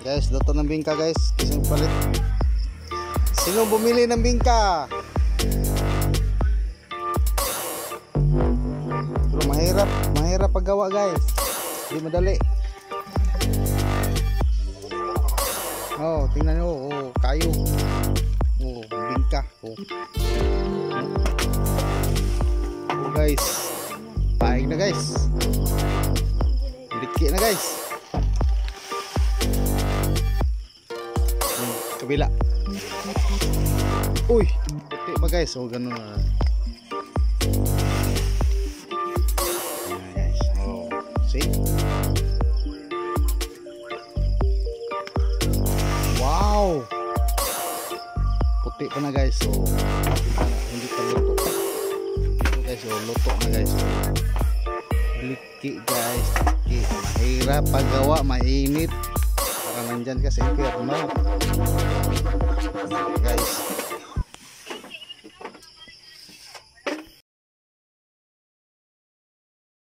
Guys, luto ng bingka guys. Kisang palit. Sino bumili ng bingka? Pero mahirap paggawa guys. Hindi madali. Oh, tingnan nyo. Oh, kayo. Oh, bingka. Oh. Oh guys. Paing na guys. Diki na guys. Kabila. Uy, puti pa guys. Oh, ganun na. Guys. Oh, see? Wow. Puti pa na guys. So, hindi pa luto. Ito guys, oh, luto na guys. Liki guys. Liki. Mahirap paggawa, mainit. Para nandyan ka sa impyerno. Guys.